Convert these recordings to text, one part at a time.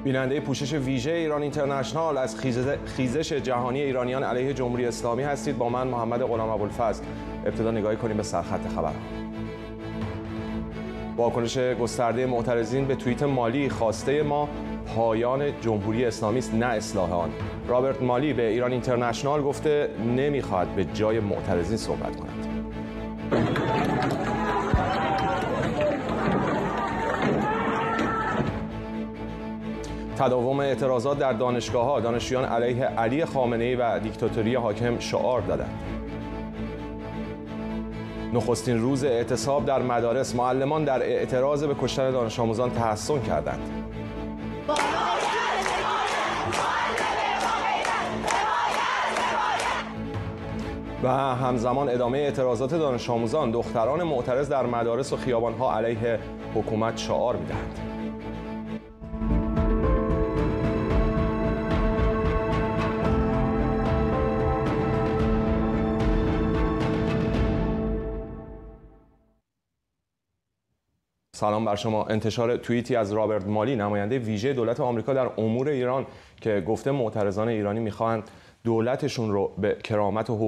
بیننده پوشش ویژه ایران اینترنشنال از خیزش جهانی ایرانیان علیه جمهوری اسلامی هستید. با من محمد غلام ابوالفضل. ابتدا نگاهی کنیم به سرخط خبرها. واکنش گسترده معترضین به توییت مالی: خواسته ما پایان جمهوری اسلامی است نه اصلاح آن. رابرت مالی به ایران اینترنشنال گفته نمیخواهد به جای معترضین صحبت کند. تداوم اعتراضات در دانشگاه‌ها: دانشجویان علیه علی خامنه‌ای و دیکتاتوری حاکم شعار دادند. نخستین روز اعتصاب در مدارس: معلمان در اعتراض به کشتن دانش آموزان تحسن کردند. و همزمان ادامه اعتراضات دانش آموزان: دختران معترض در مدارس و خیابان‌ها علیه حکومت شعار می‌دهند. سلام بر شما. انتشار توییتی از رابرت مالی، نماینده ویژه دولت آمریکا در امور ایران، که گفته معترضان ایرانی میخواهند دولتشان به کرامت و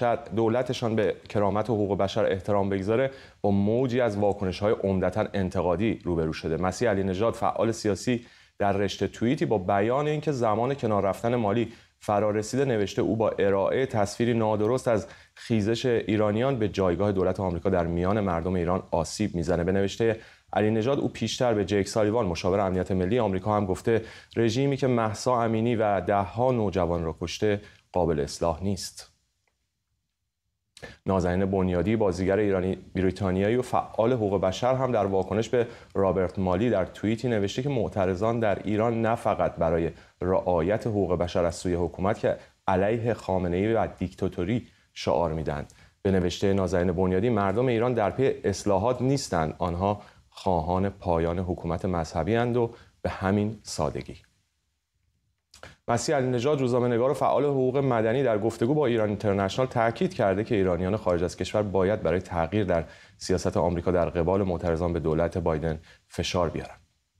حقوق بشر احترام بگذاره، با موجی از واکنش‌های عمدتاً انتقادی روبرو شده. مسیح علی نژاد، فعال سیاسی، در رشته توییتی با بیان اینکه زمان کنار رفتن مالی فرا رسیده، نوشته او با ارائه تصویری نادرست از خیزش ایرانیان به جایگاه دولت آمریکا در میان مردم ایران آسیب میزنه. به نوشته علی نژاد، او پیشتر به جیک سالیوان، مشاور امنیت ملی آمریکا، هم گفته رژیمی که مهسا امینی و ده‌ها نوجوان را کشته قابل اصلاح نیست. نازنین بنیادی، بازیگر ایرانی بریتانیایی و فعال حقوق بشر، هم در واکنش به رابرت مالی در توییتی نوشته که معترضان در ایران نه فقط برای رعایت حقوق بشر از سوی حکومت که علیه خامنه‌ای و دیکتاتوری شعار میدند. به نوشته نازنین بنیادی، مردم ایران در پی اصلاحات نیستند، آنها خواهان پایان حکومت مذهبی اند و به همین سادگی. مسیح علی نژاد، روزنامه‌نگار و فعال حقوق مدنی، در گفتگو با ایران اینترنشنال تاکید کرده که ایرانیان خارج از کشور باید برای تغییر در سیاست آمریکا در قبال معترضان به دولت بایدن فشار بیارند.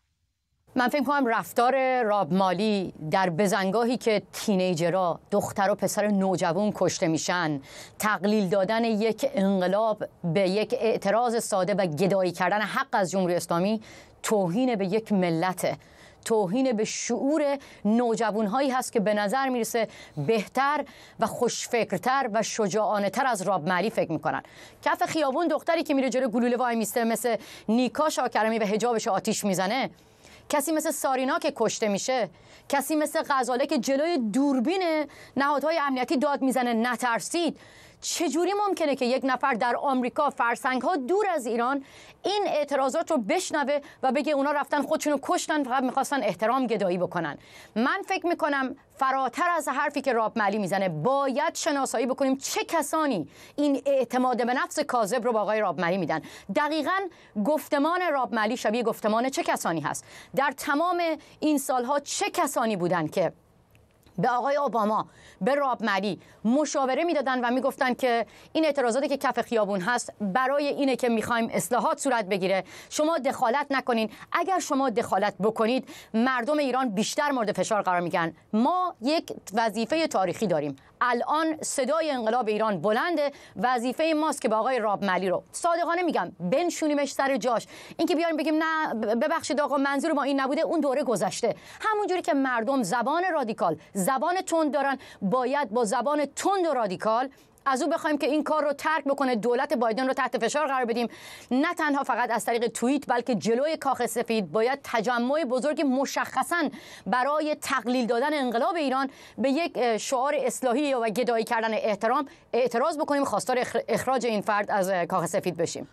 من فکر کنم رفتار راب مالی در بزنگاهی که تینیجرها، دختر و پسر نوجوان کشته میشن، تقلیل دادن یک انقلاب به یک اعتراض ساده و گدایی کردن حق از جمهوری اسلامی، توهین به یک ملت، توهین به شعور نوجوانهایی هست که به نظر میرسه بهتر و خوشفکرتر و شجاعانه‌تر از راب مالی فکر میکنن. کف خیابون دختری که میره جلوی گلوله وای میسته، مثل نیکا شاکرمی و حجابش آتیش میزنه، کسی مثل سارینا که کشته میشه، کسی مثل غزاله که جلوی دوربین نهادهای امنیتی داد میزنه نترسید، چجوری ممکنه که یک نفر در آمریکا، فرسنگ‌ها دور از ایران، این اعتراضات رو بشنوه و بگه اونا رفتن خودشونو کشتن، فقط میخواستن احترام گدایی بکنن؟ من فکر میکنم فراتر از حرفی که راب مالی میزنه، باید شناسایی بکنیم چه کسانی این اعتماد به نفس کاذب رو با آقای راب مالی میدن. دقیقاً گفتمان راب مالی شبیه گفتمان چه کسانی هست؟ در تمام این سالها چه کسانی بودن که به آقای اوباما، به راب مالی مشاوره میدادن و میگفتن که این اعتراضاتی که کف خیابون هست برای اینه که میخوایم اصلاحات صورت بگیره، شما دخالت نکنین، اگر شما دخالت بکنید مردم ایران بیشتر مورد فشار قرار میگیرن. ما یک وظیفه تاریخی داریم. الان صدای انقلاب ایران بلنده، وظیفه ماست که با آقای راب مالی رو، صادقانه میگم، بنشونیمش سر جاش. اینکه بیاریم بگیم نه ببخشید آقا منظور ما این نبوده، اون دوره گذشته. همونجوری که مردم زبان رادیکال، زبان تند دارن، باید با زبان تند و رادیکال از او بخوایم که این کار رو ترک بکنه، دولت بایدن رو تحت فشار قرار بدیم. نه تنها فقط از طریق توییت، بلکه جلوی کاخ سفید باید تجمع بزرگی مشخصاً برای تقلیل دادن انقلاب ایران به یک شعار اصلاحی و گدایی کردن اعتراض بکنیم، خواستار اخراج این فرد از کاخ سفید بشیم.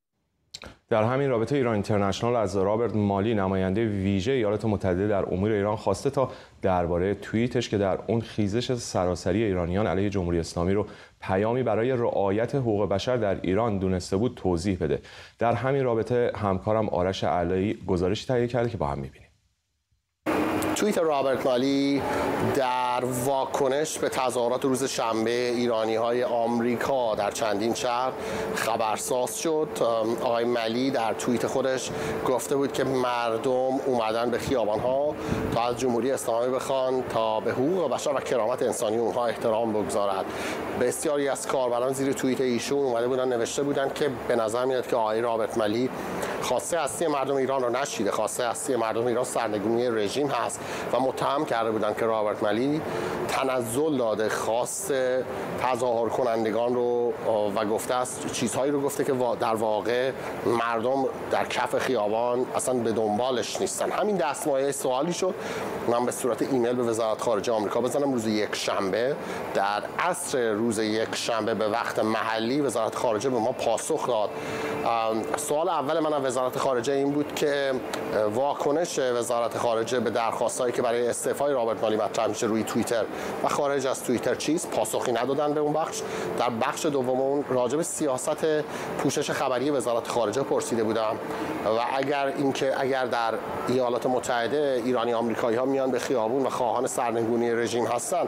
در همین رابطه ایران اینترنشنال از رابرت مالی، نماینده ویژه ایالات متحده در امور ایران، خواسته تا درباره توییتش که در اون خیزش سراسری ایرانیان علیه جمهوری اسلامی رو پیامی برای رعایت حقوق بشر در ایران دونسته بود توضیح بده. در همین رابطه همکارم آرش علایی گزارشی تهیه کرده که با هم می‌بینیم. توییت رابرت مالی در واکنش به تظاهرات روز شنبه ایرانی‌های آمریکا در چندین شهر خبرساز شد. آقای مالی در توییت خودش گفته بود که مردم اومدن به خیابان‌ها تا از جمهوری اسلامی بخوان تا به حقوق بشر و کرامت انسانی اونها احترام بگذارد. بسیاری از کاربران زیر توییت ایشون اومده بودن نوشته بودن که به نظر میاد که آقای رابرت مالی خواسته اصلی مردم ایران رو نشیده، خواسته اصلی مردم ایران سرنگونی رژیم هست و متهم کرده بودن که رابرت مالی تنزل داده، خواست تظاهر کنندگان رو و گفته است چیزهایی رو گفته که در واقع مردم در کف خیابان اصلا به دنبالش نیستن. همین دستمایه سوالی شد من به صورت ایمیل به وزارت خارجه آمریکا بزنم. روز یک شنبه در عصر روز یک شنبه به وقت محلی وزارت خارجه به ما پاسخ داد. سوال اول من از وزارت خارجه این بود که واکنش وزارت خارجه به درخواستایی که برای استعفای رابرت مالی مطرح میشه روی توییتر و خارج از توییتر چیست. پاسخی ندادن به اون بخش. در بخش دوم اون راجع به سیاست پوشش خبری وزارت خارجه پرسیده بودم و اگر در ایالات متحده ایرانی آمریکایی ها میان به خیابون و خواهان سرنگونی رژیم هستن،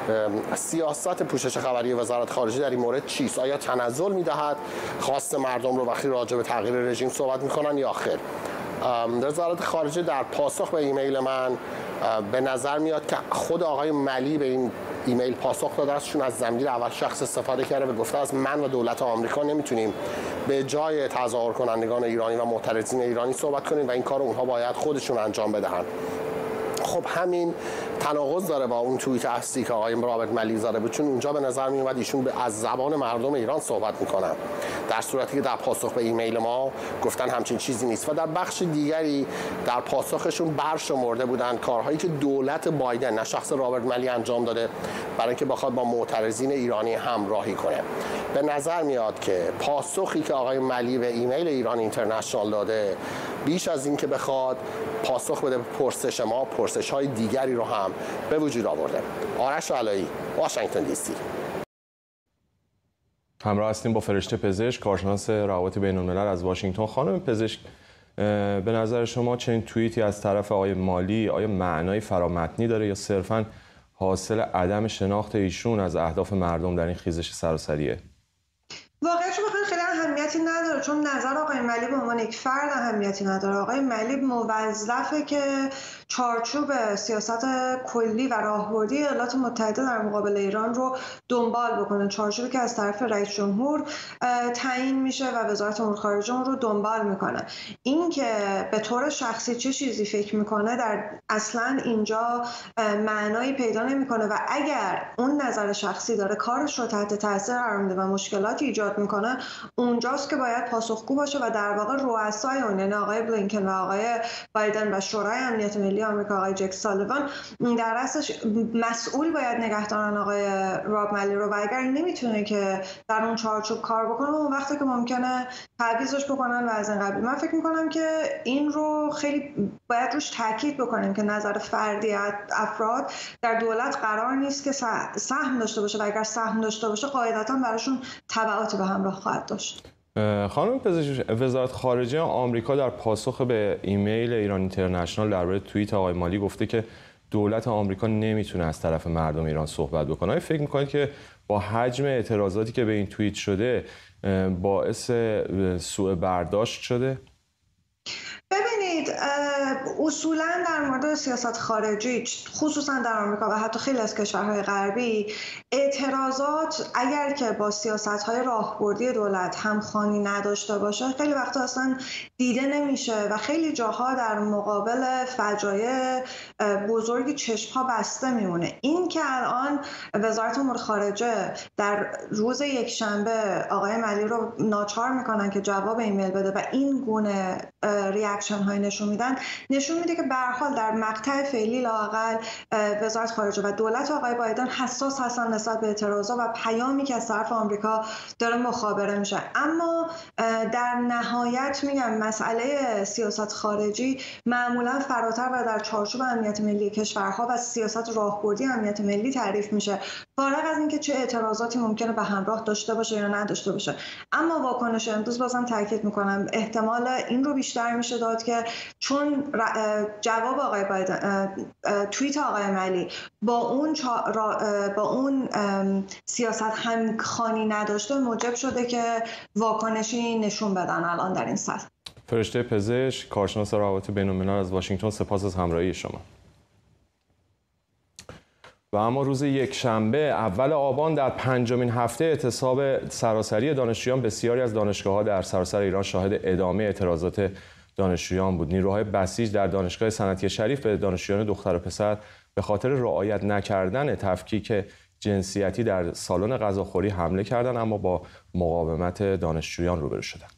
سیاست پوشش خبری وزارت خارجه در این مورد چیست؟ آیا تنزل میدهد خواست مردم رو وقتی راجع به تغییر رژیم صحبت میکنن یا خیر؟ وزارت خارجه در پاسخ به ایمیل من به نظر میاد که خود آقای مالی به این ایمیل پاسخ داده است، چون از ضمیر اول شخص استفاده کرده و گفته است من و دولت آمریکا نمیتونیم به جای تظاهر کنندگان ایرانی و معترضین ایرانی صحبت کنیم و این کار اونها باید خودشون انجام بدهند. خب همین تناقض داره با اون توییت اصلی که آقای رابرت مالی زده بود، چون اونجا به نظر می اومد ایشون از زبان مردم ایران صحبت میکنن، در صورتی که در پاسخ به ایمیل ما گفتن همچین چیزی نیست. و در بخش دیگری در پاسخشون برشمرده بودن کارهایی که دولت بایدن نه شخص رابرت مالی انجام داده برای اینکه بخواد با معترضین ایرانی همراهی کنه. به نظر میاد که پاسخی که آقای مالی به ایمیل ایران اینترنشنال داده بیش از این که بخواد پاسخ بده به پرسش ما، پرسش‌های دیگری رو هم به وجود آورده. آرش علایی، واشنگتن دی سی. همراه هستیم با فرشته پزشک، کارشناس روابط بین‌الملل از واشنگتن. خانم پزشک، به نظر شما چنین توییتی از طرف آقای مالی آیا معنای فرامتنی داره یا صرفاً حاصل عدم شناخت ایشون از اهداف مردم در این خیزش سراسریه؟ واقعیتش بخواید خیلی اهمیتی نداره، چون نظر آقای مالی به عنوان یک فرد اهمیتی نداره. آقای مالی موظفه که چارچوب سیاست کلی و راهبردی ایالات متحده در مقابل ایران رو دنبال بکنه، چارچوبی که از طرف رئیس جمهور تعیین میشه و وزارت امور خارجه اون رو دنبال میکنه. این که به طور شخصی چه چیزی فکر میکنه در اصلا اینجا معنایی پیدا نمیکنه و اگر اون نظر شخصی داره کارش رو تحت تاثیر قرار میده و مشکلاتی ایجاد میکنه، اونجاست که باید پاسخگو باشه و در واقع رؤسای اون، یعنی آقای بلینکن و آقای بایدن و شورای امنیت ملی آمریکا آقای جک سالیوان، در اصلش مسئول باید نگه دارن آقای راب مالی رو و اگر نمیتونه که در اون چارچوب کار بکنه اون وقتی که ممکنه تعویضش بکنن و از این قبیل. من فکر میکنم که این رو خیلی باید روش تاکید بکنیم که نظر فردی افراد در دولت قرار نیست که سهم داشته باشه و اگر سهم داشته باشه قاعدتاً براشون تبعاتی به همراه خواهد داشت. خانم پزشک، وزارت خارجه آمریکا در پاسخ به ایمیل ایران اینترنشنال درباره توییت آقای مالی گفته که دولت آمریکا نمیتونه از طرف مردم ایران صحبت بکنه. فکر میکنید که با حجم اعتراضاتی که به این توییت شده باعث سوء برداشت شده؟ ببینید، اصولاً در مورد سیاست خارجی خصوصاً در آمریکا و حتی خیلی از کشورهای غربی اعتراضات اگر که با سیاست‌های راهبردی دولت همخوانی نداشته باشه خیلی وقتا اصلا دیده نمیشه و خیلی جاها در مقابل فجایع بزرگی چشم‌ها بسته میمونه. این که الان وزارت امور خارجه در روز یکشنبه آقای مالی رو ناچار میکنن که جواب ایمیل بده و این گونه ریاکشن های نشون میده که به هر حال در مقطع فعلی لااقل وزارت خارجه و دولت آقای بایدن حساس هستن نسبت به اعتراضات و پیامی که از طرف آمریکا داره مخابره میشه. اما در نهایت میگم مسئله سیاست خارجی معمولا فراتر و در چارچوب امنیت ملی کشورها و سیاست راهبردی امنیت ملی تعریف میشه فارغ از اینکه چه اعتراضاتی ممکنه به همراه داشته باشه یا نداشته باشه. اما واکنش امروز بازم تاکید میکنم احتمال این رو بیشتر میشه داد که چون جواب آقای بایدن، توییت آقای ملی با اون سیاست همخوانی نداشته، موجب شده که واکنشی نشون بدن الان در این سطح. فرشته پزشک، کارشناس روابط بین‌الملل از واشنگتن، سپاس از همراهی شما. و اما روز یکشنبه اول آبان در 5مین هفته اعتصاب سراسری دانشجویان بسیاری از دانشگاه‌ها در سراسر ایران شاهد ادامه اعتراضات دانشجویان بود. نیروهای بسیج در دانشگاه صنعتی شریف به دانشجویان دختر و پسر به خاطر رعایت نکردن تفکیک جنسیتی در سالن غذاخوری حمله کردند، اما با مقاومت دانشجویان روبرو شدند.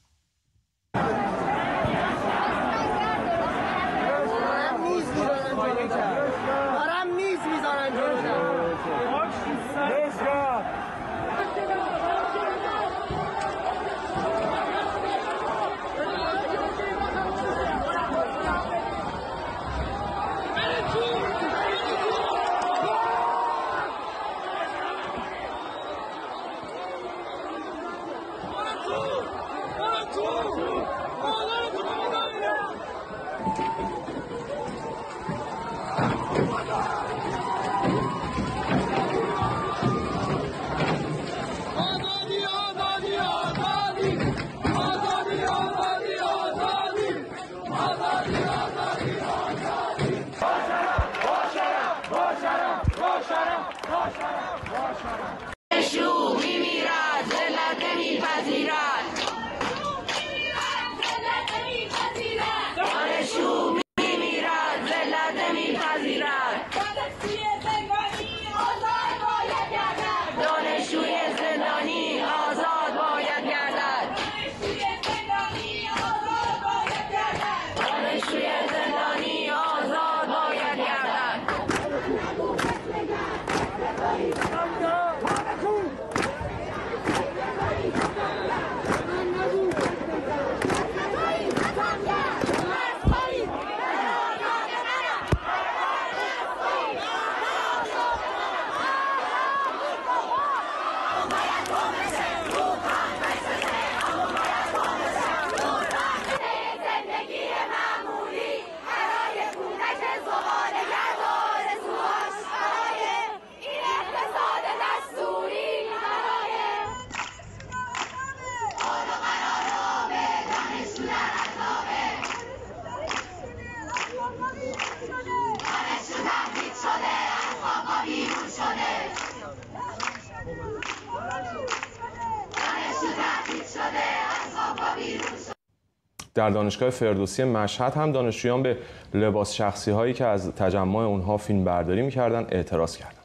در دانشگاه فردوسی مشهد هم دانشجویان به لباس شخصی هایی که از تجمع اونها فیلم برداری می‌کردن اعتراض کردند.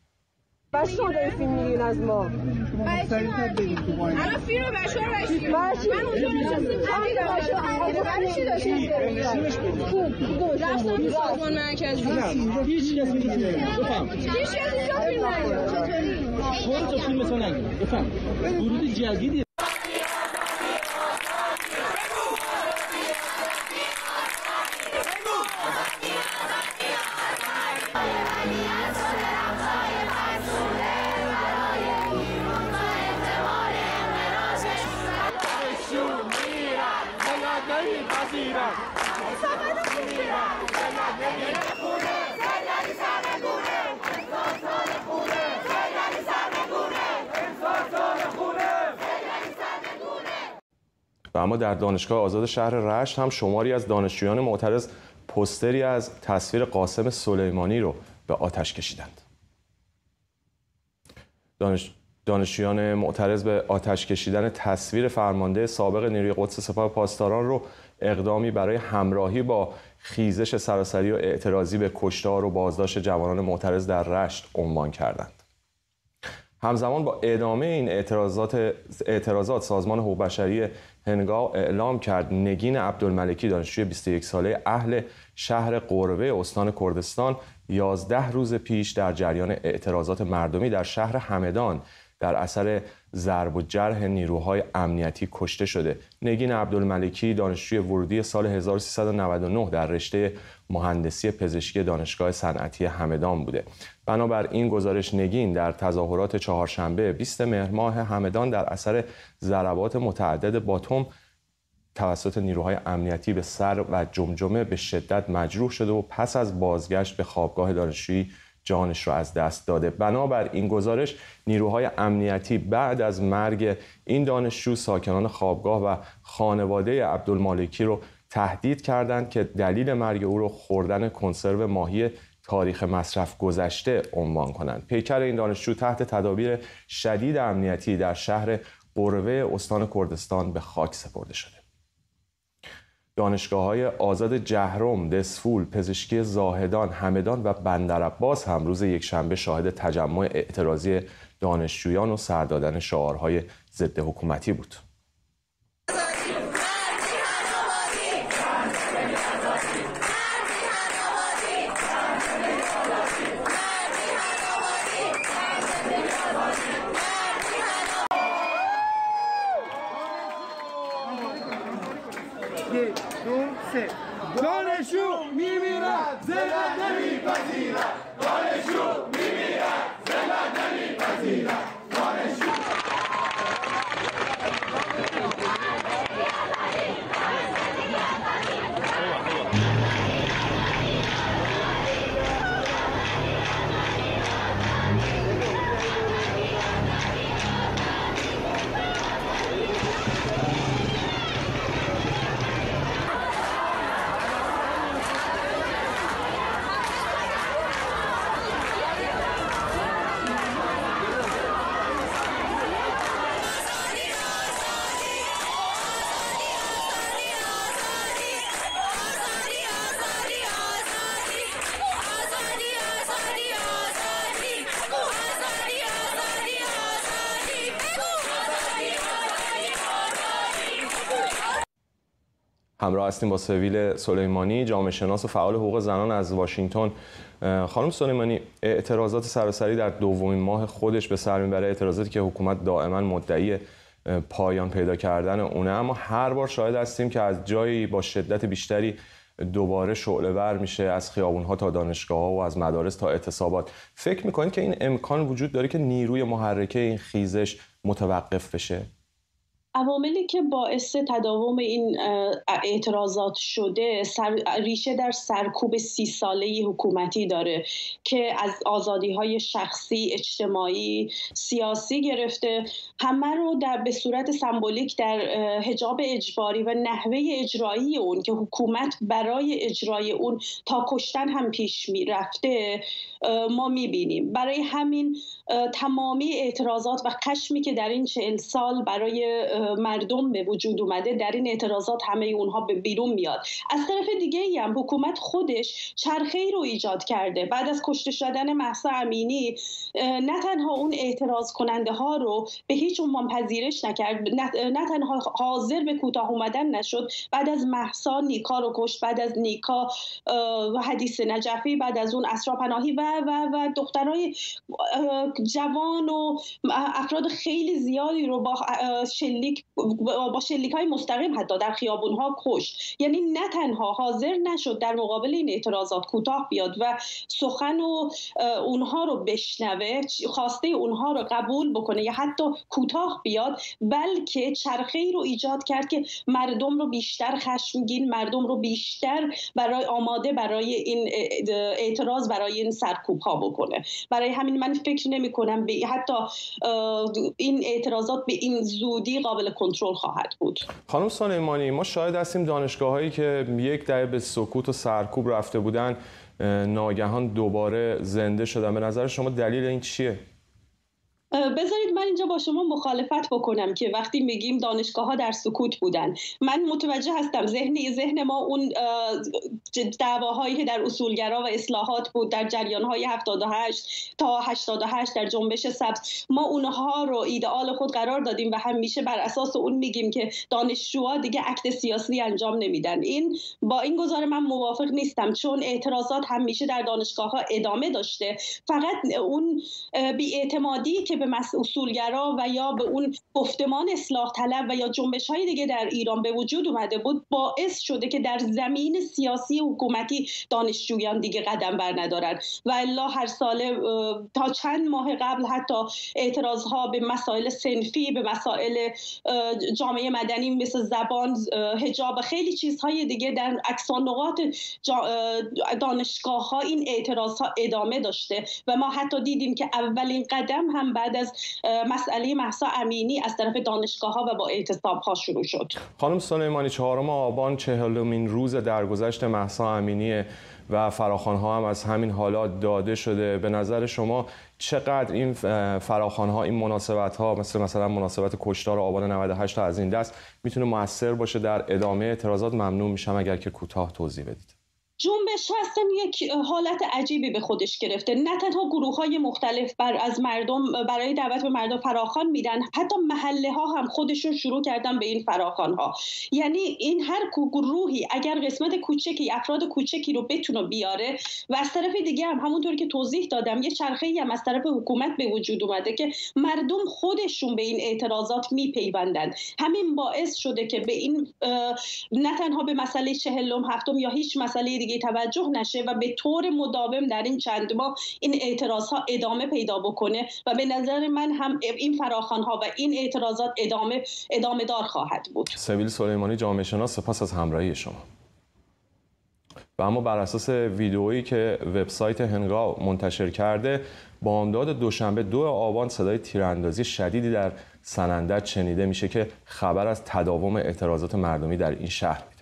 بس شما داری فیلم می‌گیرین از ما. الان فیلم بشار رشید. من اونجا نشستم برای چی داشتید؟ رفتم تو سازمان مرکزی. هیچ کس نمی‌گیره. بفهم. هیچ کس اینجا فیلم نگیره. خودت فیلم مثلا نگیر. بفهم. ورود جدیدی و اما در دانشگاه آزاد شهر رشت هم شماری از دانشجویان معترض پوستری از تصویر قاسم سلیمانی رو به آتش کشیدند. دانشجویان معترض به آتش کشیدن تصویر فرمانده سابق نیروی قدس سپاه پاسداران رو اقدامی برای همراهی با خیزش سراسری و اعتراضی به کشتار و بازداشت جوانان معترض در رشت عنوان کردند. همزمان با ادامه این اعتراضات سازمان حقوق بشری هنگاو اعلام کرد نگین عبدالملکی، دانشجوی 21 ساله اهل شهر قروه استان کردستان، 11 روز پیش در جریان اعتراضات مردمی در شهر همدان در اثر ضرب و جرح نیروهای امنیتی کشته شده. نگین عبدالملکی دانشجوی ورودی سال 1399 در رشته مهندسی پزشکی دانشگاه صنعتی همدان بوده. بنابر این گزارش نگین در تظاهرات چهارشنبه 20 مهر ماه همدان در اثر ضربات متعدد باتم توسط نیروهای امنیتی به سر و جمجمه به شدت مجروح شده و پس از بازگشت به خوابگاه دانشجویی جانش را از دست داده. بنابر این گزارش نیروهای امنیتی بعد از مرگ این دانشجو ساکنان خوابگاه و خانواده عبدالمالکی رو تهدید کردند که دلیل مرگ او رو خوردن کنسرو ماهی تاریخ مصرف گذشته عنوان کنند. پیکر این دانشجو تحت تدابیر شدید امنیتی در شهر قروه استان کردستان به خاک سپرده شده. دانشگاه‌های آزاد جهرم، دسفول، پزشکی زاهدان، همدان و بندرعباس هم روز یکشنبه شاهد تجمع اعتراضی دانشجویان و سر دادن شعارهای ضد حکومتی بود. دانشجو میمیرد ذلت نمیپذیرد. دانشجو میمیرد ذلت نمیپذیرد. دانشجو همراه هستیم با سویل سلیمانی، جامعه شناس و فعال حقوق زنان از واشنگتن. خانم سلیمانی، اعتراضات سراسری در دومین ماه خودش به سر میبره، اعتراضاتی که حکومت دائما مدعی پایان پیدا کردن اونه، اما هر بار شاهد هستیم که از جایی با شدت بیشتری دوباره شعله‌ور میشه، از خیابون‌ها تا دانشگاه‌ها و از مدارس تا اعتصابات. فکر می‌کنید که این امکان وجود داره که نیروی محرکه این خیزش متوقف بشه؟ عواملی که باعث تداوم این اعتراضات شده ریشه در سرکوب 30 ساله حکومتی داره که از آزادی‌های شخصی، اجتماعی، سیاسی گرفته همه رو به صورت سمبولیک در حجاب اجباری و نحوه اجرایی اون که حکومت برای اجرای اون تا کشتن هم پیش میرفته ما میبینیم. برای همین تمامی اعتراضات و خشمی که در این 40 سال برای مردم به وجود اومده در این اعتراضات همه اونها به بیرون میاد. از طرف دیگه هم حکومت خودش چرخه‌ای رو ایجاد کرده. بعد از کشته شدن مهسا امینی نه تنها اون اعتراض کننده ها رو به هیچ عنوان پذیرش نکرد، نه تنها حاضر به کوتاه اومدن نشد، بعد از مهسا نیکا رو کشت، بعد از نیکا حدیث نجفی، بعد از اون اسرا پناهی و دخترای جوان و افراد خیلی زیادی رو با شلیک‌های مستقیم حتی در خیابون‌ها کشت. یعنی نه تنها حاضر نشد در مقابل این اعتراضات کوتاه بیاد و سخن و اونها رو بشنوه، خواسته اونها رو قبول بکنه یا حتی کوتاه بیاد، بلکه چرخه‌ای رو ایجاد کرد که مردم رو بیشتر خشمگین، مردم رو بیشتر آماده برای این اعتراض، برای این سرکوب‌ها بکنه. برای همین من فکر نمی‌کنم حتی این اعتراضات به این زودی قابل کنترل خواهد بود. خانم سلیمانی، ما شاهد هستیم دانشگاه‌هایی که یک دهه به سکوت و سرکوب رفته بودن ناگهان دوباره زنده شدن. به نظر شما دلیل این چیه؟ بذارید من اینجا با شما مخالفت بکنم که وقتی میگیم دانشگاه‌ها در سکوت بودن، من متوجه هستم ذهن ما اون دعواهایی که در اصولگرا و اصلاحات بود در جریان‌های 78 تا 88 در جنبش سبز، ما اونها رو ایدئال خود قرار دادیم و همیشه بر اساس اون میگیم که دانشجوها دیگه اکت سیاسی انجام نمیدن. با این گزاره من موافق نیستم، چون اعتراضات همیشه در دانشگاه‌ها ادامه داشته. فقط اون بی‌اعتمادی که به به اصولگرا و یا به اون گفتمان اصلاح طلب و یا جنبش‌های دیگه در ایران به وجود اومده بود، باعث شده که در زمین سیاسی حکومتی دانشجویان دیگه قدم بر ندارن و الا هر ساله تا چند ماه قبل حتی اعتراضها به مسائل صنفی، به مسائل جامعه مدنی مثل زبان، حجاب، خیلی چیزهای دیگه در اکثر نقاط دانشگاه‌ها این اعتراضها ادامه داشته و ما حتی دیدیم که اولین قدم هم بعد از مسئله مهسا امینی از طرف دانشگاه‌ها و با اعتصاب‌ها شروع شد. خانم سلیمانی، 4 آبان 40مین روز درگذشت مهسا امینی و فراخوان‌ها هم از همین حالات داده شده. به نظر شما چقدر این فراخوان‌ها، این مناسبت‌ها مثلا مناسبت کشتار آبان 98 تا از این دست میتونه مؤثر باشه در ادامه اعتراضات؟ ممنون میشم اگر که کوتاه توضیح بدید. جنبش ها اصلا یک حالت عجیبی به خودش گرفته. نه تنها گروه های مختلف از مردم برای دعوت به مردم فراخوان میدن، حتی محله ها هم خودشون شروع کردن به این فراخوان ها. یعنی این هر گروهی اگر قسمت کوچکی، افراد کوچکی رو بتونه بیاره و از طرف دیگه هم همونطور که توضیح دادم یه چرخه‌ای هم از طرف حکومت به وجود اومده که مردم خودشون به این اعتراضات میپیوندن. همین باعث شده که به این نه تنها به مسئله 47 یا هیچ مسئله دیگه توجه نشه و به طور مداوم در این چند ماه این اعتراضها ادامه پیدا بکنه و به نظر من هم این فراخوان‌ها و این اعتراضات ادامه دار خواهد بود. سبیل سلیمانی، جامعه شناس، سپاس از همراهی شما. و اما بر اساس ویدئویی که وبسایت هنگاو منتشر کرده، بامداد دوشنبه 2 آبان صدای تیراندازی شدیدی در سنندج شنیده میشه که خبر از تداوم اعتراضات مردمی در این شهر میده.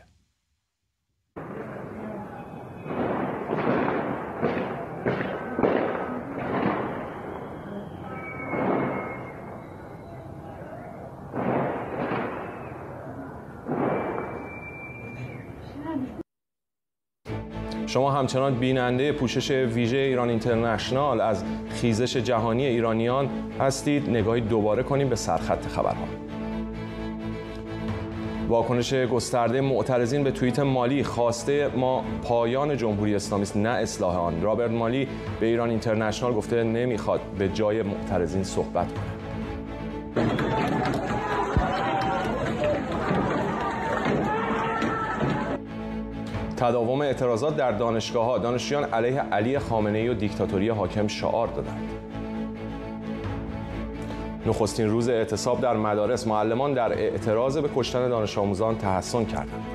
شما همچنان بیننده پوشش ویژه ایران اینترنشنال از خیزش جهانی ایرانیان هستید. نگاهی دوباره کنیم به سرخط خبرها. واکنش گسترده معترضین به توییت مالی: خواسته ما پایان جمهوری اسلامی است، نه اصلاح آن. رابرت مالی به ایران اینترنشنال گفته نمیخواد به جای معترضین صحبت کنه. تداوم اعتراضات در دانشگاه‌ها: دانشجویان علیه علی خامنه‌ای و دیکتاتوری حاکم شعار دادند. نخستین روز اعتصاب در مدارس: معلمان در اعتراض به کشتن دانش آموزان تحسن کردند.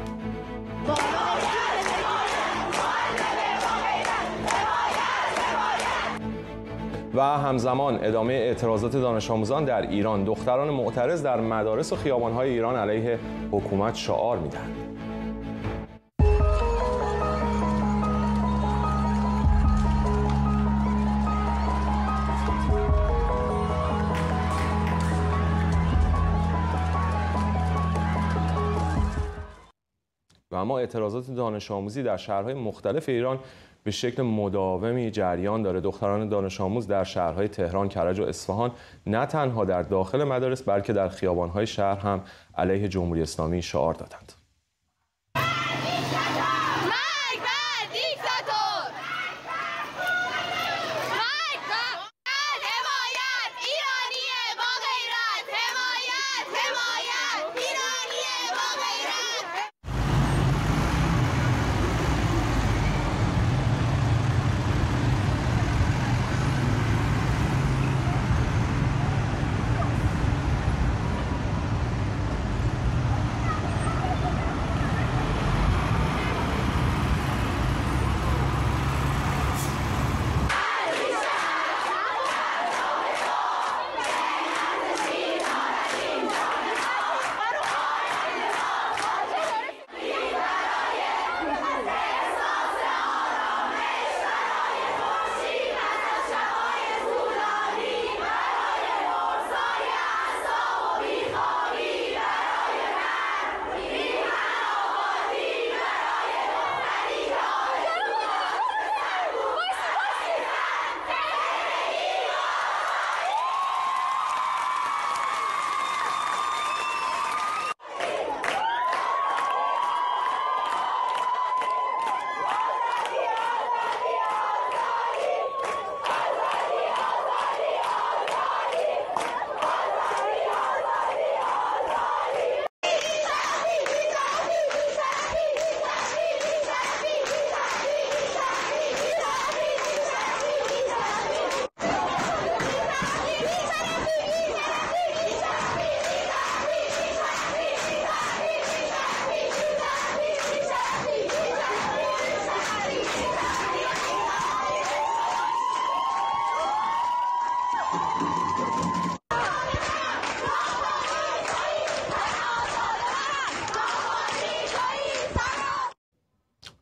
و همزمان ادامه اعتراضات دانش آموزان در ایران: دختران معترض در مدارس و خیابان‌های ایران علیه حکومت شعار می‌دهند. و اما اعتراضات دانش آموزی در شهرهای مختلف ایران به شکل مداومی جریان داره. دختران دانش آموز در شهرهای تهران، کرج و اصفهان نه تنها در داخل مدارس بلکه در خیابان‌های شهر هم علیه جمهوری اسلامی شعار دادند.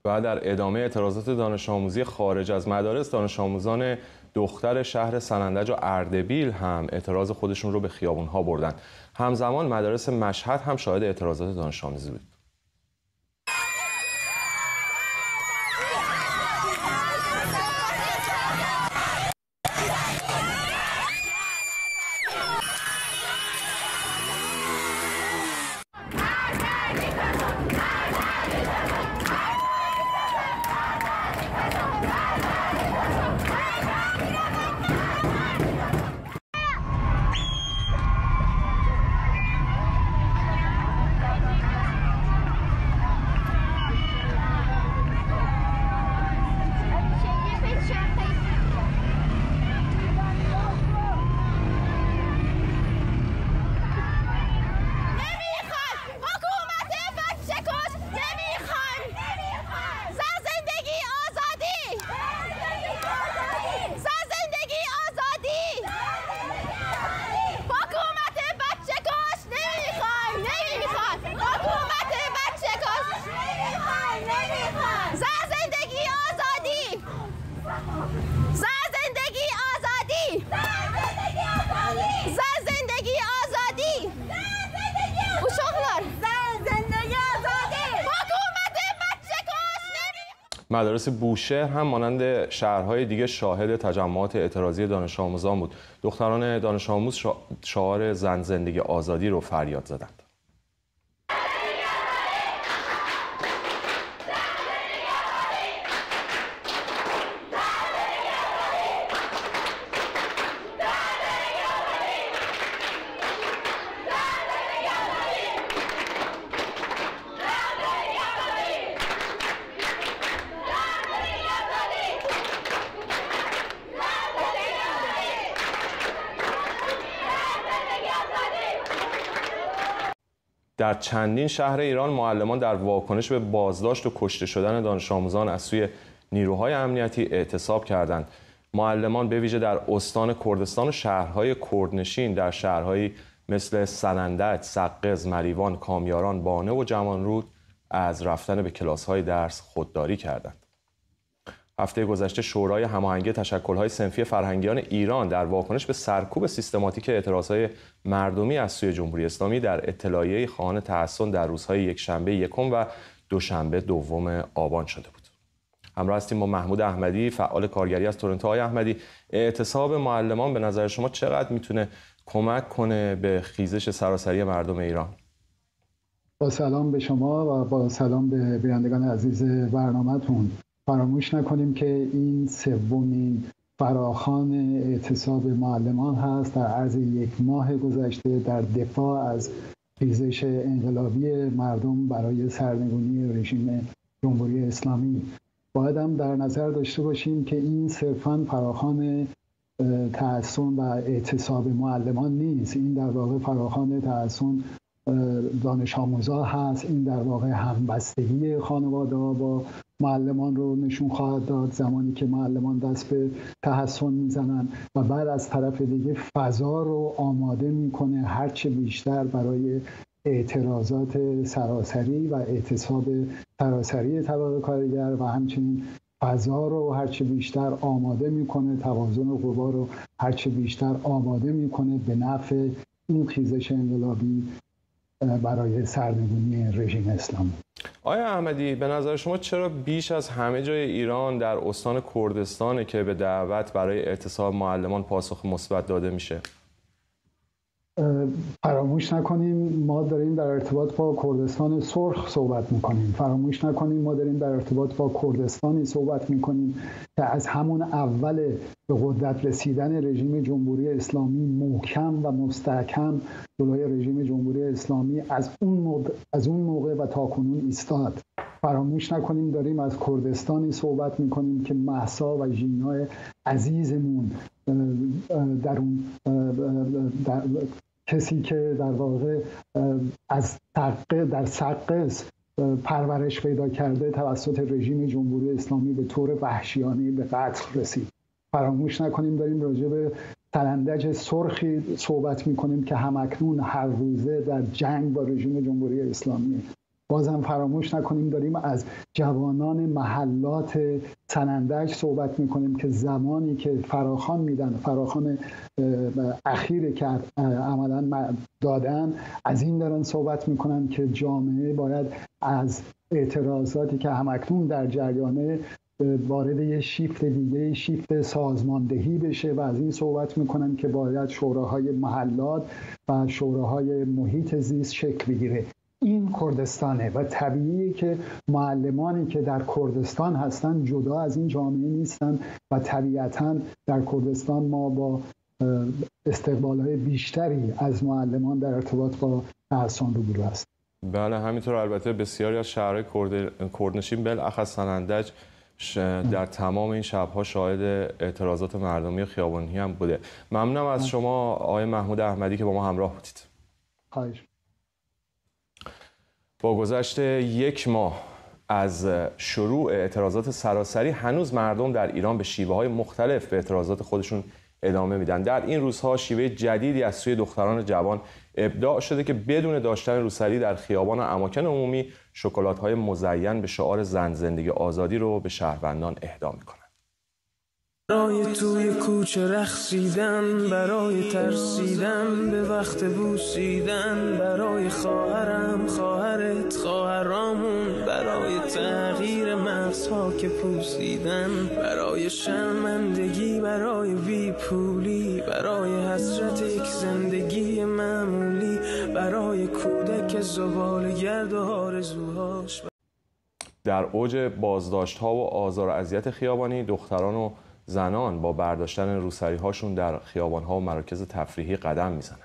و در ادامه اعتراضات دانش آموزی خارج از مدارس، دانش آموزان دختر شهر سنندج و اردبیل هم اعتراض خودشون رو به خیابون‌ها بردن. همزمان مدارس مشهد هم شاهد اعتراضات دانش آموزی بود. مدارس بوشهر هم مانند شهرهای دیگه شاهد تجمعات اعتراضی دانش آموزان بود. دختران دانش آموز شعار زن زندگی آزادی رو فریاد زدند. در چندین شهر ایران معلمان در واکنش به بازداشت و کشته شدن دانش آموزان از سوی نیروهای امنیتی اعتصاب کردند. معلمان به ویژه در استان کردستان و شهرهای کردنشین در شهرهایی مثل سنندج، سقز، مریوان، کامیاران، بانه و جمانرود از رفتن به کلاس‌های درس خودداری کردند. هفته گذشته شورای هماهنگی تشکل‌های صنفی فرهنگیان ایران در واکنش به سرکوب سیستماتیک اعتراضهای مردمی از سوی جمهوری اسلامی در اطلاعیه خواهان تحسن در روزهای یکشنبه یکم و دوشنبه دوم آبان شده بود. همراه هستیم با محمود احمدی، فعال کارگری از تورنتو. آقای احمدی، اعتصاب معلمان به نظر شما چقدر میتونه کمک کنه به خیزش سراسری مردم ایران؟ با سلام به شما و با سلام به بینندگان عزیز برنامه‌تون. فراموش نکنیم که این سومین فراخوان اعتصاب معلمان هست در عرض یک ماه گذشته در دفاع از خیزش انقلابی مردم برای سرنگونی رژیم جمهوری اسلامی. باید هم در نظر داشته باشیم که این صرفاً فراخوان تحسن و اعتصاب معلمان نیست. این در واقع فراخوان تحسن دانش آموزا هست. این در واقع همبستگی خانواده‌ها با معلمان رو نشون خواهد داد زمانی که معلمان دست به تحسن میزنن و بعد از طرف دیگه فضا رو آماده میکنه هرچه بیشتر برای اعتراضات سراسری و اعتصاب سراسری طبقه کارگر و همچنین فضا رو هرچه بیشتر آماده میکنه، توازن قوا رو هرچه بیشتر آماده میکنه به نفع این خیزش انقلابی برای سرنگونی رژیم اسلامی. آقای احمدی، به نظر شما چرا بیش از همه جای ایران در استان کردستانه که به دعوت برای اعتصاب معلمان پاسخ مثبت داده میشه؟ فراموش نکنیم ما داریم در ارتباط با کردستان سرخ صحبت میکنیم. فراموش نکنیم ما داریم در ارتباط با کردستانی صحبت میکنیم که از همون اول به قدرت رسیدن رژیم جمهوری اسلامی محکم و مستحکم جلوی رژیم جمهوری اسلامی از اون موقع و تاکنون ایستاد. فراموش نکنیم داریم از کردستانی صحبت میکنیم که مهسا و ژینا عزیزمون در کسی که در واقع از در سقز پرورش پیدا کرده توسط رژیم جمهوری اسلامی به طور وحشیانه به قتل رسید. فراموش نکنیم داریم راجع به سنندج سرخی صحبت میکنیم که همکنون هر روزه در جنگ با رژیم جمهوری اسلامی. بازم فراموش نکنیم داریم از جوانان محلات سنندج صحبت میکنیم که زمانی که فراخوان میدن، فراخوان اخیری که عملا دادن، از این دارن صحبت میکنن که جامعه باید از اعتراضاتی که همکنون در جریانه وارد یه شیفت دیگه، شیفت سازماندهی بشه و از این صحبت میکنن که باید شوراهای محلات و شوراهای محیط زیست شکل بگیره. این کردستانه و طبیعیه که معلمانی که در کردستان هستن جدا از این جامعه نیستن و طبیعتاً در کردستان ما با استقبال‌های بیشتری از معلمان در ارتباط با احسان روبرو هستیم. بله همینطور. البته بسیاری از شهرهای کردنشین بالاخص سنندج در تمام این شب‌ها شاهد اعتراضات مردمی و خیابانی هم بوده. ممنونم از شما آقای محمود احمدی که با ما همراه بودید. خواهش. با گذشت یک ماه از شروع اعتراضات سراسری هنوز مردم در ایران به شیوه‌های مختلف به اعتراضات خودشون ادامه میدن. در این روزها شیوه جدیدی از سوی دختران جوان ابداع شده که بدون داشتن روسری در خیابان و اماکن عمومی شکلات‌های مزین به شعار زن زندگی آزادی رو به شهروندان اهدا میکنن. برای توی کوچه رقصیدن، برای ترسیدن به وقت بوسیدن، برای خواهرم، خواهرت، خواهرامون، برای تغییر مغزها که پوسیدن، برای شرمندگی، برای بیپولی، برای حسرت یک زندگی معمولی، برای کودک زباله‌گرد و آرزوهاش. در اوج بازداشت‌ها و آزار و اذیت خیابانی، دختران و زنان با برداشتن روسری هاشون در خیابان‌ها و مراکز تفریحی قدم میزنن.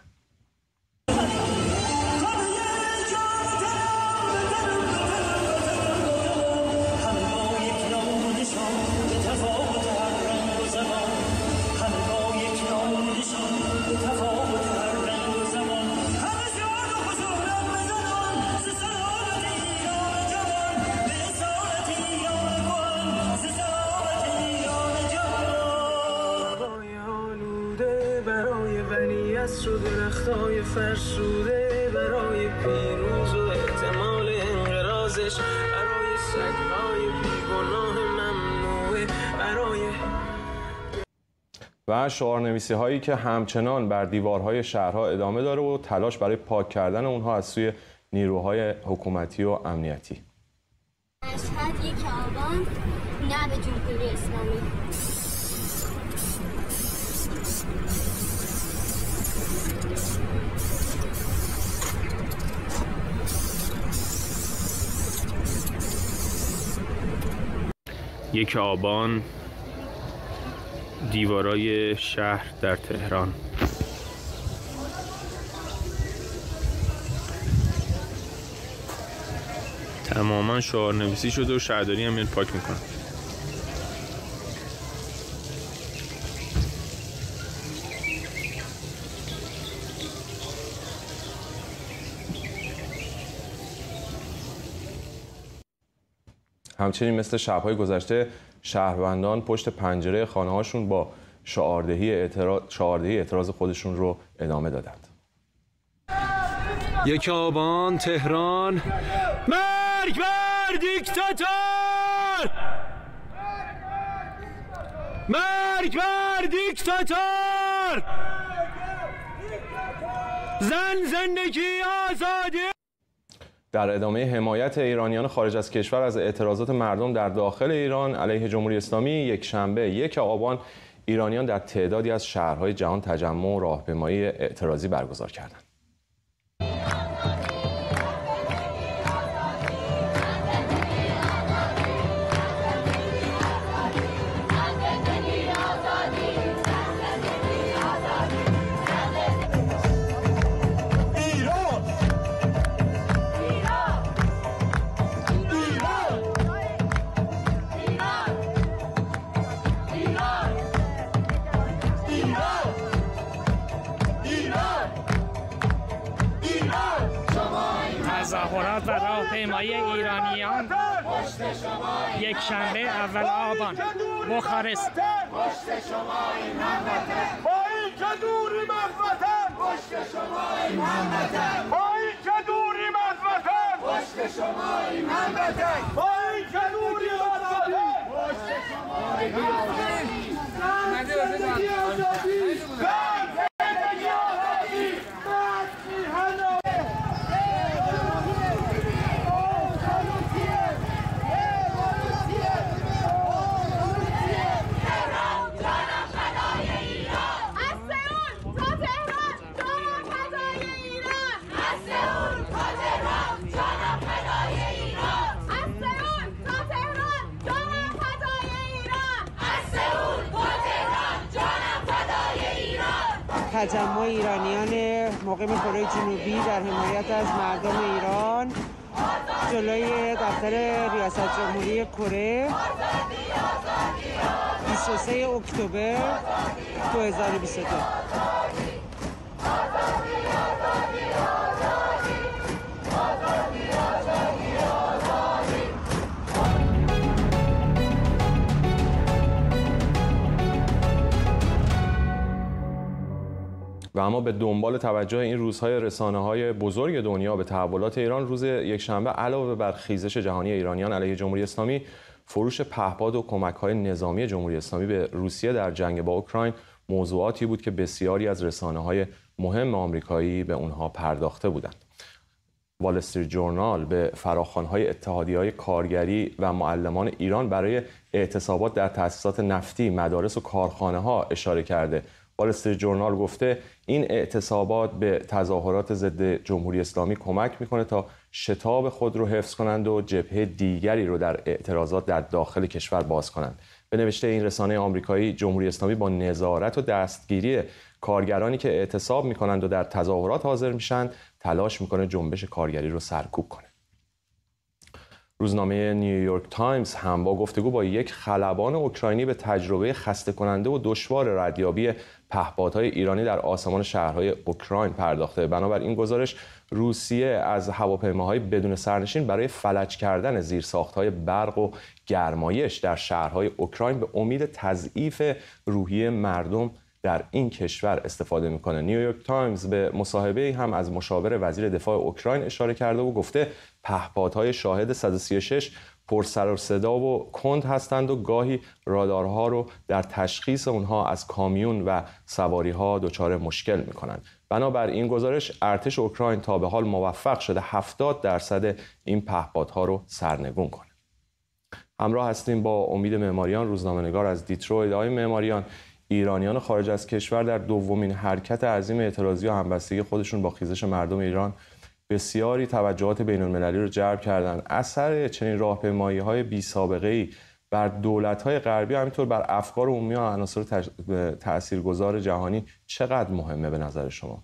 درختای فرسوده برای پیروز و احتمال انقراضش، برای سگ‌های بیگناه ممنوعه، برای و شعارنویسی هایی که همچنان بر دیوارهای شهرها ادامه داره و تلاش برای پاک کردن اونها از سوی نیروهای حکومتی و امنیتی. مشهد یک آبان نه به جمهوری اسلامی. یک آبان، دیوارای شهر در تهران. تماما شعارنویسی شده و شهرداری هم میاد پاک میکنه. همچنین مثل شب‌های گذشته شهروندان پشت پنجره خانه‌هاشون با شعاردهی اعتراض خودشون رو ادامه دادند. یک آبان، تهران. مرگ بر دیکتاتور! مرگ بر دیکتاتور! زن زندگی آزادی! در ادامه حمایت ایرانیان خارج از کشور از اعتراضات مردم در داخل ایران علیه جمهوری اسلامی، یک شنبه 1 آبان ایرانیان در تعدادی از شهرهای جهان تجمع و راهپیمایی اعتراضی برگزار کردند. تظاهرات و راهپیمایی ایرانیان یک شنبه اول آبان بخارست. با این که دوری مزوطن پشت شماییم هموطن با این جمهوری آزادی پشت شماییم هموطن زندگی آزادی زندگی آزادی تجمع ایرانیان مقیم کره جنوبی در حمایت از مردم ایران جلوی دفتر ریاست جمهوری کره 23 اکتبر 2022. و اما به دنبال توجه این روزهای رسانه‌های بزرگ دنیا به تحولات ایران، روز یکشنبه علاوه بر خیزش جهانی ایرانیان علیه جمهوری اسلامی، فروش پهپاد و کمک‌های نظامی جمهوری اسلامی به روسیه در جنگ با اوکراین موضوعاتی بود که بسیاری از رسانه‌های مهم آمریکایی به اونها پرداخته بودند. وال استریت جورنال به فراخوان‌های اتحادیه‌های کارگری و معلمان ایران برای اعتصابات در تأسیسات نفتی، مدارس و کارخانه‌ها اشاره کرده. وال استریت جورنال گفته این اعتصابات به تظاهرات ضد جمهوری اسلامی کمک میکنه تا شتاب خود رو حفظ کنند و جبهه دیگری رو در اعتراضات در داخل کشور باز کنند. به نوشته این رسانه آمریکایی، جمهوری اسلامی با نظارت و دستگیری کارگرانی که اعتصاب میکنند و در تظاهرات حاضر میشن تلاش میکنه جنبش کارگری رو سرکوب کنه. روزنامه نیویورک تایمز هم با گفتگو با یک خلبان اوکراینی به تجربه خسته کننده و دشوار ردیابی پهپادهای ایرانی در آسمان شهرهای اوکراین پرداخته. بنابر این گزارش، روسیه از هواپیماهای بدون سرنشین برای فلج کردن زیرساختهای برق و گرمایش در شهرهای اوکراین به امید تضعیف روحیه مردم در این کشور استفاده میکنه. نیویورک تایمز به مصاحبه هم از مشاور وزیر دفاع اوکراین اشاره کرده و گفته پهپادهای شاهد 136 پر سر و صدا و کند هستند و گاهی رادارها رو در تشخیص اونها از کامیون و سواری‌ها دچار مشکل میکنند. بنابر این گزارش، ارتش اوکراین تا به حال موفق شده 70% این پهپادها رو سرنگون کنه. همراه هستیم با امید معماریان، روزنامه‌نگار از دیترویت. آقای معماریان، ایرانیان خارج از کشور در دومین حرکت عظیم اعتراضی و همبستگی خودشون با خیزش مردم ایران بسیاری توجهات بین‌المللی رو جلب کردند. اثر چنین راهپیمایی‌های بی‌سابقه‌ای بر دولت‌های غربی، همینطور بر افکار عمومی و عناصر تاثیرگذار جهانی چقدر مهمه به نظر شما؟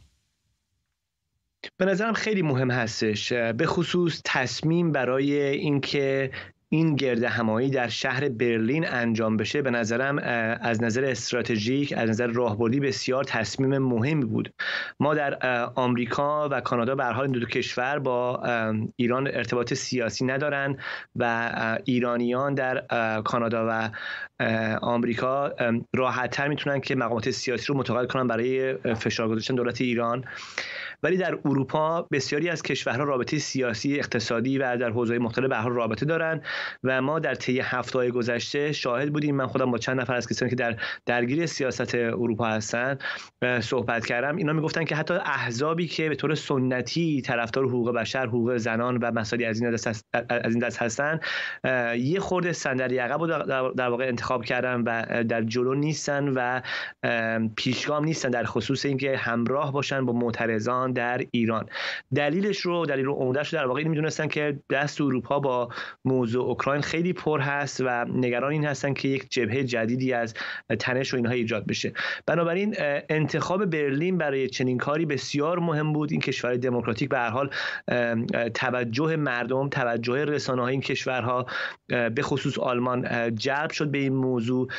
به نظرم خیلی مهم هستش، به خصوص تصمیم برای اینکه این گردهمایی در شهر برلین انجام بشه. به نظرم از نظر استراتژیک، از نظر راهبردی بسیار تصمیم مهمی بود. ما در آمریکا و کانادا به هر حال این دو کشور با ایران ارتباط سیاسی ندارن و ایرانیان در کانادا و آمریکا راحت‌تر میتونن که مقامات سیاسی رو متقاعد کنن برای فشار گذاشتن دولت ایران. ولی در اروپا بسیاری از کشورها رابطه سیاسی، اقتصادی و در حوزه‌های مختلف به هر حال رابطه دارن و ما در طی هفته‌های گذشته شاهد بودیم. من خودم با چند نفر از کسانی که درگیر سیاست اروپا هستن صحبت کردم. اینا میگفتن که حتی احزابی که به طور سنتی طرفدار حقوق بشر، حقوق زنان و مسائلی از این دست هستن، یه خورده صندلی عقب رو در واقع انتخاب کردن و در جلو نیستن و پیشگام نیستن در خصوص اینکه همراه باشن با معترضان در ایران. دلیل عمده‌اش در واقع این میدونستن که دست اروپا با موضوع اوکراین خیلی پر هست و نگران این هستن که یک جبهه جدیدی از تنش و اینها ایجاد بشه. بنابراین انتخاب برلین برای چنین کاری بسیار مهم بود. این کشور دموکراتیک به هر حال توجه مردم، توجه رسانه‌های این کشورها به خصوص آلمان جلب شد به این موضوع،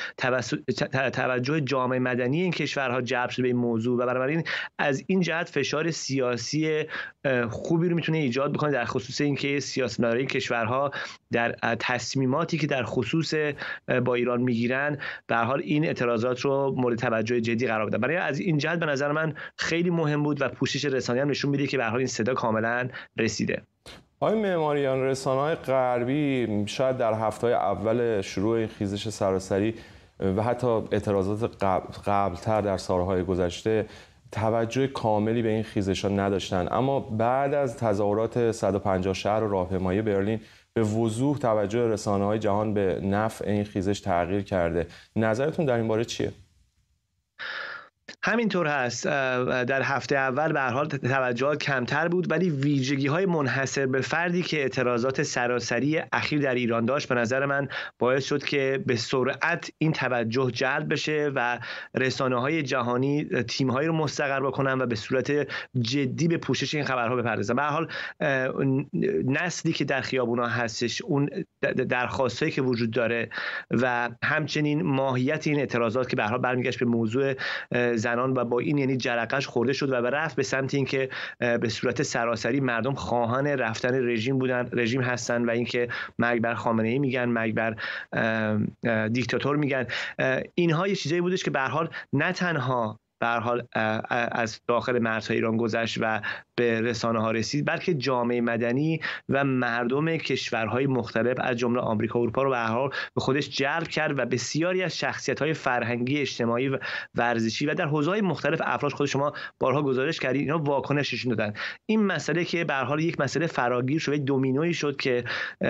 توجه جامعه مدنی این کشورها جلب شد به این موضوع و بنابراین از این جهت فشار سیاسی خوبی رو میتونه ایجاد بکنه در خصوص اینکه سیاستمداران این کشورها در تصمیماتی که در خصوص با ایران میگیرن به هر حال این اعتراضات رو مورد توجه جدی قرار بدن. برای از این جهت به نظر من خیلی مهم بود و پوشش رسانه‌ای هم نشون میده که به هر حال این صدا کاملا رسیده. آقای معماریان، رسانه‌های غربی شاید در هفته‌های اول شروع این خیزش سراسری و حتی اعتراضات قبلتر در سالهای گذشته توجه کاملی به این خیزش‌ها نداشتن، اما بعد از تظاهرات 150 شهر و راهپیمایی برلین به وضوح توجه رسانه‌های جهان به نفع این خیزش تغییر کرده. نظرتون در این باره چیه؟ همینطور هست. در هفته اول به هر حال توجهات کمتر بود، ولی ویژگی‌های منحصر به فردی که اعتراضات سراسری اخیر در ایران داشت به نظر من باعث شد که به سرعت این توجه جلب بشه و رسانه‌های جهانی تیم‌هایی رو مستقر بکنن و به صورت جدی به پوشش این خبرها بپردازن. به هر حال نسلی که در خیابونا هستش، اون درخواستایی که وجود داره و همچنین ماهیت این اعتراضات که به هر حال برمیگشت به موضوع زنان و با این یعنی جرقه‌اش خورده شد و رفت به سمت اینکه به صورت سراسری مردم خواهان رفتن رژیم هستن و اینکه مرگ بر خامنه‌ای میگن، مرگ بر دیکتاتور میگن. اینها یه چیزایی بودش که به هر حال نه تنها به هر حال از داخل مرزهای ایران گذشت و به رسانه ها رسید، بلکه جامعه مدنی و مردم کشورهای مختلف از جمله آمریکا و اروپا رو به هر حال به خودش جلب کرد و بسیاری از شخصیت‌های فرهنگی، اجتماعی و ورزشی و در حوزه‌های مختلف افراد خود شما بارها گزارش کردید اینا واکنششون دادن. این مسئله که به هر حال یک مسئله فراگیر شد، دومینویی شد که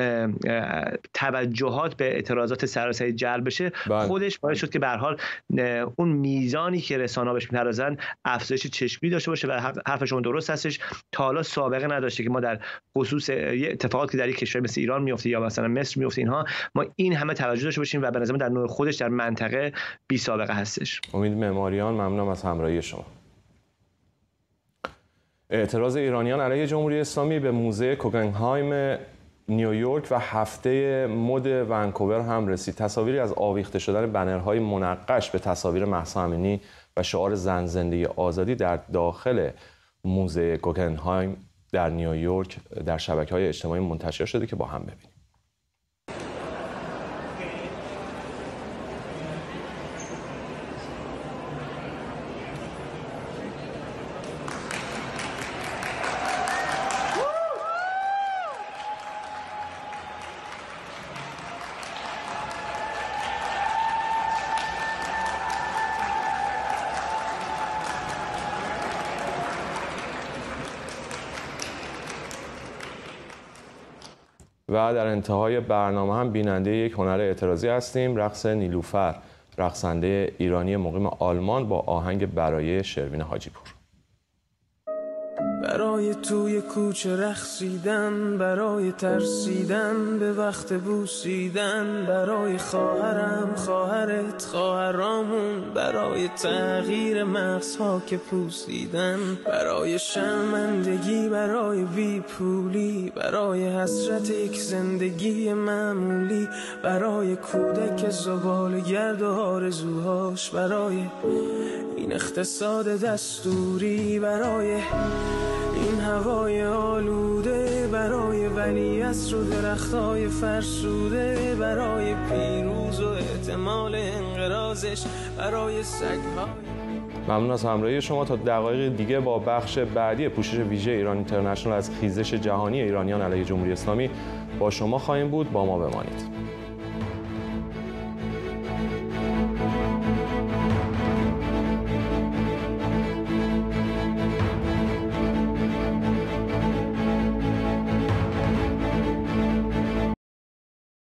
توجهات به اعتراضات سراسری جلب بشه، خودش باعث شد که به هر حال اون میزانی که رسانه‌ها بهش می‌پردازن افزایش چشمی داشته باشه و حرفشون درست هستش. تا حالا سابقه نداشته که ما در خصوص اتفاقاتی که در یک کشور مثل ایران میفته یا مثلا مصر میفته اینها ما این همه توجه داشته باشیم و به نظر من در نوع خودش در منطقه بی سابقه هستش. امید معماریان، ممنونم از همراهی شما. اعتراض ایرانیان علیه جمهوری اسلامی به موزه کوگنهایم نیویورک و هفته مد ونکوور هم رسید. تصاویری از آویخته شدن بنرهای منقش به تصاویر مهسا امینی و شعار زن زندگی آزادی در داخل موزه گوگنهایم در نیویورک در شبکه‌های اجتماعی منتشر شده که با هم ببینیم. و در انتهای برنامه هم بیننده یک هنر اعتراضی هستیم، رقص نیلوفر، رقصنده ایرانی مقیم آلمان با آهنگ برای شروین حاجی پور. برای توی کوچه رقصیدن، برای ترسیدن به وقت بوسیدن، برای خواهرم، خواهرت، خواهرامون، برای تغییر مغزها که پوسیدن، برای شرمندگی، برای بیپولی، برای حسرت یک زندگی معمولی، برای کودک زباله‌گرد و آرزوهاش، برای این اقتصاد دستوری، برای این هوای آلوده، برای ولیعصر و درختای فرسوده، برای پیروز و احتمال انقراضش، برای سگ‌های. ممنون از همراهی شما. تا دقایق دیگه با بخش بعدی پوشش ویژه ایران اینترنشنال از خیزش جهانی ایرانیان علیه جمهوری اسلامی با شما خواهیم بود. با ما بمانید.